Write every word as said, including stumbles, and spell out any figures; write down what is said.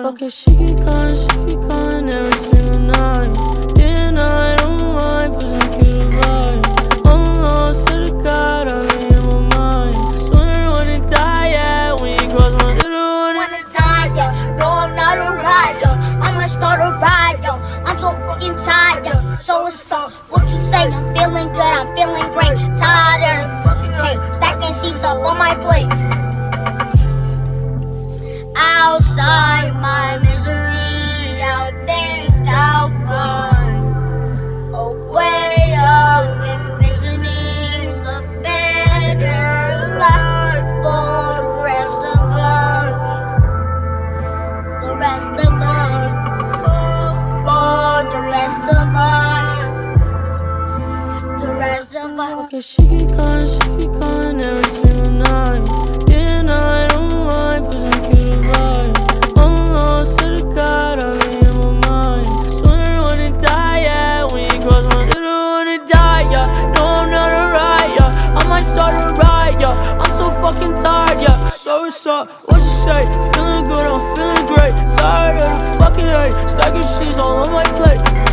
Okay, she keep calling, she keep calling every single night. Yeah, I don't mind, pushing cute vibe. Almost to the God, I'm in my mind. Swear wanna die, yeah, when you cross my city. Wanna die, yeah. No, I'm not a rider. I'ma start a ride, yo. I'm so fucking tired, yo. So what's up? What you say? I'm feeling good, I'm feeling great. Tired of fucking hate. Stacking sheets up on my plate. Outside my misery, I'll think I'll find a way of envisioning a better life for the rest of us. The rest of us. For the rest of us. The rest of us. Okay, she keep calling, she keep calling every single night. Yeah, I don't mind, pushing cute vibe. Almost to the God, I'm in my mind. Swear wanna die, yeah, when you cross my city. Wanna die, yeah. No, I'm not a riot, yeah. I might start a riot, yeah. I'm so fucking tired, yeah. So what's up? What you say? Feeling good, I'm feeling great. Tired of the fucking hate. Stacking sheets all on my plate.